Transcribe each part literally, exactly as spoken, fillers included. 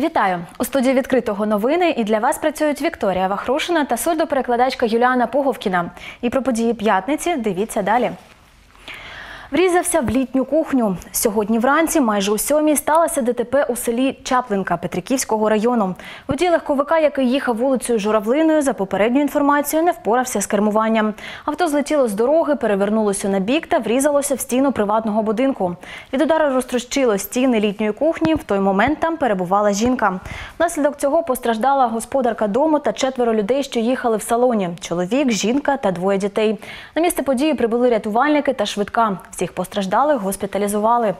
Вітаю! У студії «Відкритого» новини, і для вас працюють Вікторія Вахрушина та сурдоперекладачка Юліана Пуговкіна. І про події п'ятниці дивіться далі. Врізався в літню кухню. Сьогодні вранці, майже о сьомій, сталося ДТП у селі Чаплинка Петриківського району. Водій легковика, який їхав вулицею Журавлиною, за попередньою інформацією, не впорався з кермуванням. Авто злетіло з дороги, перевернулося на бік та врізалося в стіну приватного будинку. Від удару розтрощило стіни літньої кухні, в той момент там перебувала жінка. Внаслідок цього постраждала господарка дому та четверо людей, що їхали в салоні – чоловік, жінка та двоє дітей. На місце події прибули рятувальники та швидка. Всіх постраждалих госпіталізували.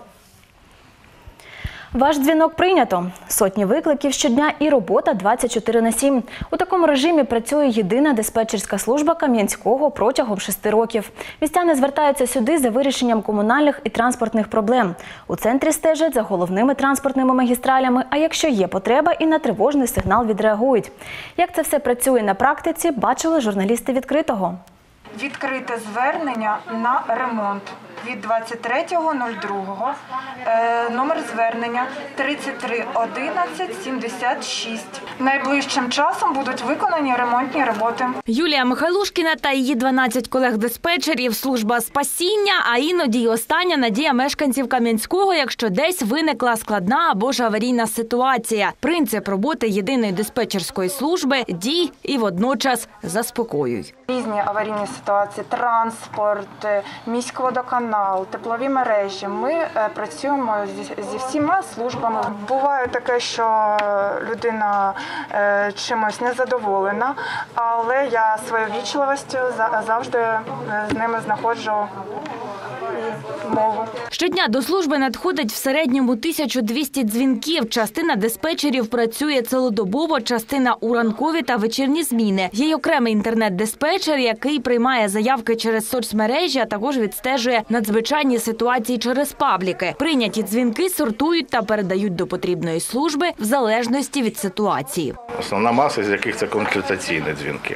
Ваш дзвінок прийнято. Сотні викликів щодня і робота двадцять чотири на сім. У такому режимі працює єдина диспетчерська служба Кам'янського протягом шести років. Містяни звертаються сюди за вирішенням комунальних і транспортних проблем. У центрі стежать за головними транспортними магістралями, а якщо є потреба, і на тривожний сигнал відреагують. Як це все працює на практиці, бачили журналісти «Відкритого». Відкрите звернення на ремонт від двадцять третього другого, е, номер звернення тридцять три одинадцять сімдесят шість. Найближчим часом будуть виконані ремонтні роботи. Юлія Михайлушкіна та її дванадцять колег-диспетчерів – служба спасіння, а іноді й остання надія мешканців Кам'янського, якщо десь виникла складна або ж аварійна ситуація. Принцип роботи єдиної диспетчерської служби – дій і водночас заспокоюй. Різні аварійні ситуації, транспорт, міськводоканал, теплові мережі. Ми працюємо зі, зі всіма службами. Буває таке, що людина е, чимось незадоволена, але я своєю вічливістю завжди з ними знаходжу мову. Щодня до служби надходить в середньому тисячу двісті дзвінків. Частина диспетчерів працює цілодобово, частина у ранкові та вечірні зміни. Є й окремий інтернет-диспетчер, який приймає заявки через соцмережі, а також відстежує надзвичайні ситуації через пабліки. Прийняті дзвінки сортують та передають до потрібної служби в залежності від ситуації. Основна маса, з яких це консультаційні дзвінки.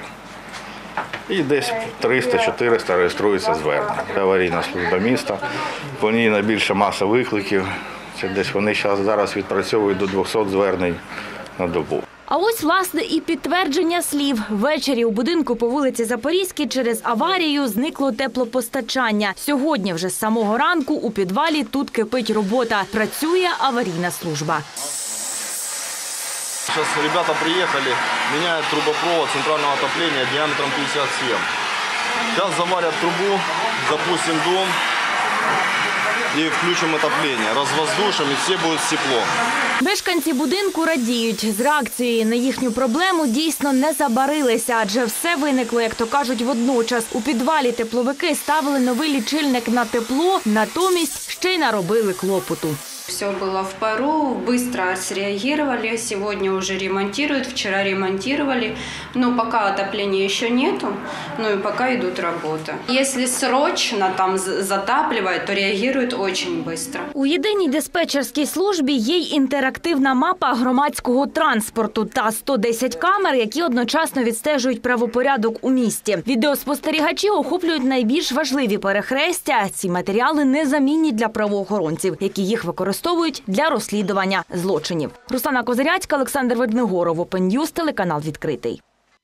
І десь триста-чотириста реєструється звернення. Аварійна служба міста, по ній найбільша маса викликів. Це десь вони зараз відпрацьовують до двохсот звернень на добу. А ось, власне, і підтвердження слів. Ввечері у будинку по вулиці Запорізькій через аварію зникло теплопостачання. Сьогодні вже з самого ранку у підвалі тут кипить робота. Працює аварійна служба. Сейчас ребята приехали, меняют трубопровод центрального отопления диаметром пятьдесят семь. Сейчас заварят трубу, запустим дом и включим отопление. Развоздушим, и все будет тепло. Мешканці будинку радіють. З реакцією на їхню проблему дійсно не забарилися, адже все виникло, як то кажуть, водночас. У підвалі тепловики ставили новий лічильник на тепло, натомість ще й наробили клопоту. Все было в пару, быстро среагировали, сегодня уже ремонтируют, вчера ремонтировали, но пока отопления еще нету, ну и пока идут работы. Если срочно там затапливают, то реагируют очень быстро. У єдиній диспетчерській службі є й інтерактивна мапа громадського транспорту та сто десять камер, які одночасно відстежують правопорядок у місті. Відеоспостерігачі охоплюють найбільш важливі перехрестя. Ці матеріали незамінні для правоохоронців, які їх використовують використовують для розслідування злочинів. Руслана Козиряцька, Олександр Веднегоров, Open News, телеканал «Відкритий».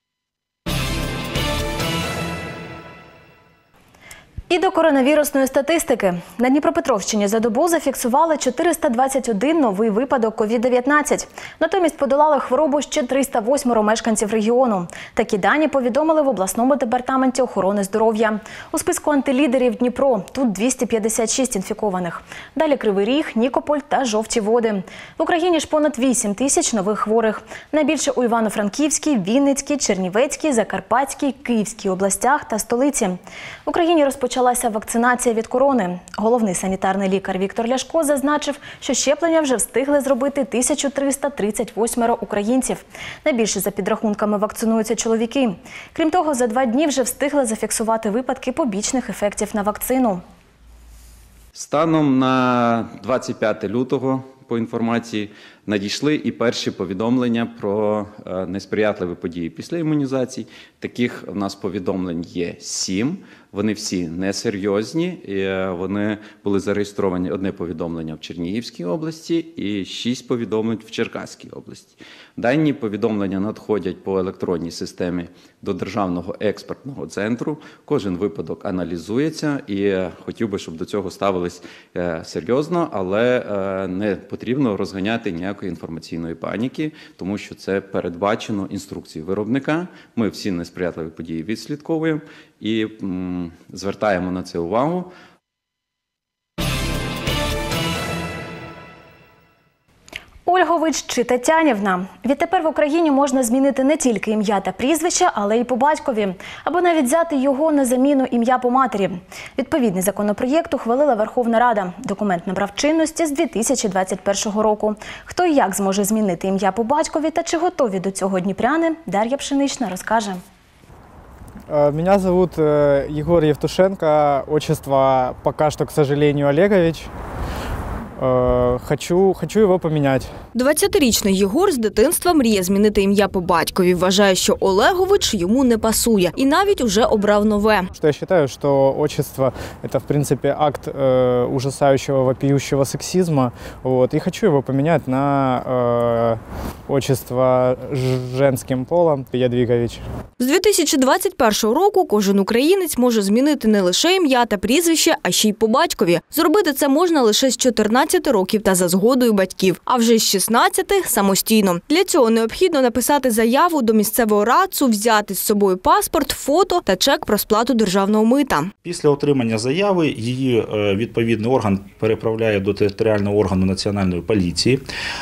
І до коронавірусної статистики. На Дніпропетровщині за добу зафіксували чотириста двадцять один новий випадок ковід дев'ятнадцять. Натомість подолали хворобу ще триста восьмеро мешканців регіону. Такі дані повідомили в обласному департаменті охорони здоров'я. У списку антилідерів Дніпро. Тут двісті п'ятдесят шість інфікованих. Далі Кривий Ріг, Нікополь та Жовті Води. В Україні ж понад вісім тисяч нових хворих. Найбільше у Івано-Франківській, Вінницькій, Чернівецькій, Закарпатській, Київській областях та столиці. В Україні розпочали Почалася вакцинація від корони. Головний санітарний лікар Віктор Ляшко зазначив, що щеплення вже встигли зробити тисяча триста тридцять восьмеро українців. Найбільше за підрахунками вакцинуються чоловіки. Крім того, за два дні вже встигли зафіксувати випадки побічних ефектів на вакцину. Станом на двадцять п'яте лютого, по інформації, надійшли і перші повідомлення про несприятливі події після імунізації. Таких у нас повідомлень є сім. Вони всі несерйозні, і вони були зареєстровані одне повідомлення в Чернігівській області і шість повідомлень в Черкаській області. Дані повідомлення надходять по електронній системі до Державного експертного центру. Кожен випадок аналізується і хотів би, щоб до цього ставились серйозно, але не потрібно розганяти ніякої інформаційної паніки, тому що це передбачено інструкцією виробника. Ми всі несприятливі події відслідковуємо і м, звертаємо на це увагу. Ольгович чи Тетянівна. Відтепер в Україні можна змінити не тільки ім'я та прізвище, але й по батькові. Або навіть взяти його на заміну ім'я по матері. Відповідний законопроєкт ухвалила Верховна Рада. Документ набрав чинності з дві тисячі двадцять першого року. Хто і як зможе змінити ім'я по батькові та чи готові до цього дніпряни, Дар'я Пшенична розкаже. Меня зовут Егор Евтушенко, отчество пока что, к сожалению, Олегович. Хочу, хочу його поміняти. двадцятирічний Єгор з дитинства мріє змінити ім'я по батькові. Вважає, що Олегович йому не пасує. І навіть уже обрав нове. Что я считаю, что отчество – это, в принципе, акт э, ужасающего, вопиющего сексизма. Вот, и хочу его поменять на э, отчество женским полом Ядвигович. З дві тисячі двадцять першого року кожен українець може змінити не лише ім'я та прізвище, а ще й по батькові. Зробити це можна лише з чотирнадцяти років та за згодою батьків, а вже з шістнадцяти – самостійно. Для цього необхідно написати заяву до місцевого радцу, взяти з собою паспорт, фото та чек про сплату державного мита. Після отримання заяви її відповідний орган переправляє до територіального органу Національної поліції,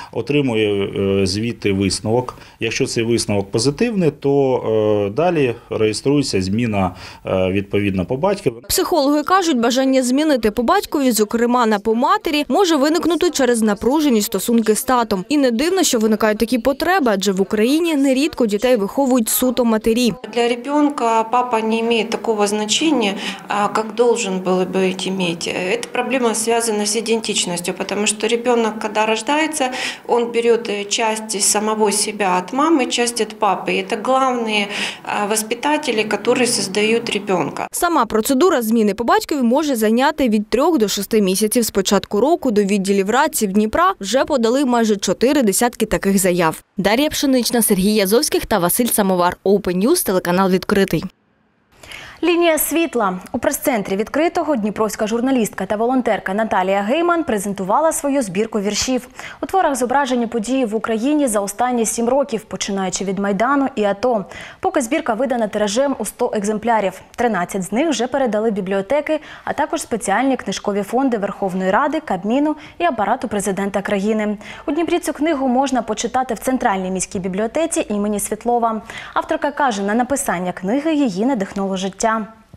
отримує звідти висновок. Якщо цей висновок позитивний, то далі реєструється зміна відповідно по батькові. Психологи кажуть, бажання змінити по батькові, зокрема на по матері, може виникнути через напружені стосунки з татом. І не дивно, що виникають такі потреби, адже в Україні нерідко дітей виховують суто матері. Для ребенка папа не имеет такого значения, как должен был бы иметь. Эта проблема связана с идентичностью, потому что ребенок, когда рождается, он берет часть самого себя от мамы, часть от папы. И это главные воспитатели, которые создают ребенка. Сама процедура зміни по батькові може зайняти від трьох до шести місяців. З початку року до відділів радців Дніпра вже подали майже чотири десятки таких заяв. Дар'я Пшенична, Сергій Язовських та Василь Самовар. Open News, телеканал «Відкритий». Лінія світла. У прес-центрі «Відкритого» дніпровська журналістка та волонтерка Наталія Гейман презентувала свою збірку віршів. У творах зображені події в Україні за останні сім років, починаючи від Майдану і АТО. Поки збірка видана тиражем у сто екземплярів. тринадцять з них вже передали бібліотеки, а також спеціальні книжкові фонди Верховної Ради, Кабміну і Апарату президента країни. У Дніпрі цю книгу можна почитати в Центральній міській бібліотеці імені Світлова. Авторка каже, на написання книги її надихнуло життя.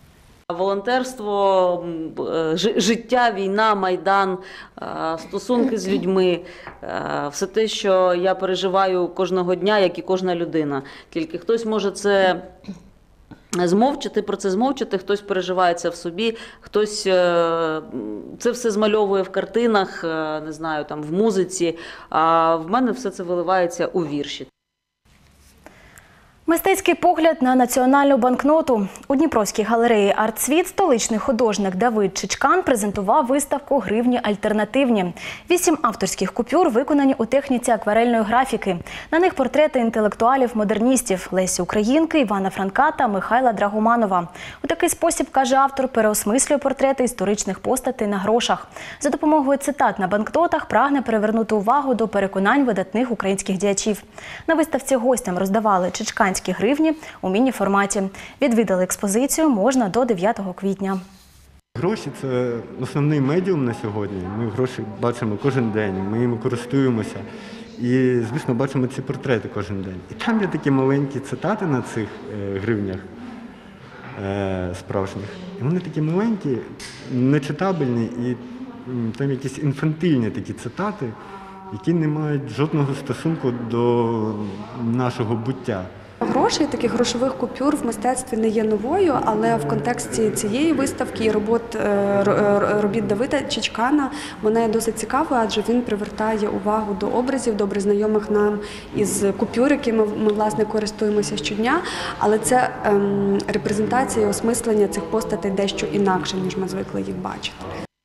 Волонтерство, життя, війна, Майдан, стосунки з людьми – все те, що я переживаю кожного дня, як і кожна людина. Тільки хтось може це змовчати, про це змовчати, хтось переживає це в собі, хтось це все змальовує в картинах, не знаю, там, в музиці, а в мене все це виливається у вірші. Мистецький погляд на національну банкноту. У Дніпровській галереї «Артсвіт» столичний художник Давид Чичкан презентував виставку «Гривні альтернативні». Вісім авторських купюр виконані у техніці акварельної графіки. На них портрети інтелектуалів-модерністів – Лесі Українки, Івана Франка та Михайла Драгоманова. У такий спосіб, каже автор, переосмислює портрети історичних постатей на грошах. За допомогою цитат на банкнотах прагне привернути увагу до переконань видатних українських діячів. На виставці гостям роздавали чичканські гривні у міні-форматі. Відвідали експозицію можна до дев'ятого квітня. Гроші – це основний медіум на сьогодні. Ми гроші бачимо кожен день, ми їм користуємося. І, звісно, бачимо ці портрети кожен день. І там є такі маленькі цитати на цих е, гривнях е, справжніх. І вони такі маленькі, нечитабельні, і м, там якісь інфантильні такі цитати, які не мають жодного стосунку до нашого буття. Грошей, таких грошових купюр в мистецтві не є новою, але в контексті цієї виставки і робот, робіт Давида Чичкана вона є досить цікавою, адже він привертає увагу до образів, добре знайомих нам із купюр, якими ми, власне, користуємося щодня, але це ем, репрезентація і осмислення цих постатей дещо інакше, ніж ми звикли їх бачити.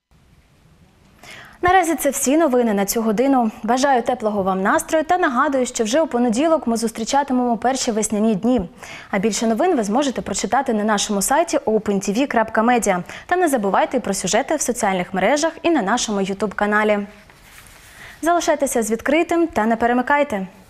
Наразі це всі новини на цю годину. Бажаю теплого вам настрою та нагадую, що вже у понеділок ми зустрічатимемо перші весняні дні. А більше новин ви зможете прочитати на нашому сайті опен ті ві крапка медіа. Та не забувайте про сюжети в соціальних мережах і на нашому ютуб-каналі. Залишайтеся з відкритим та не перемикайте.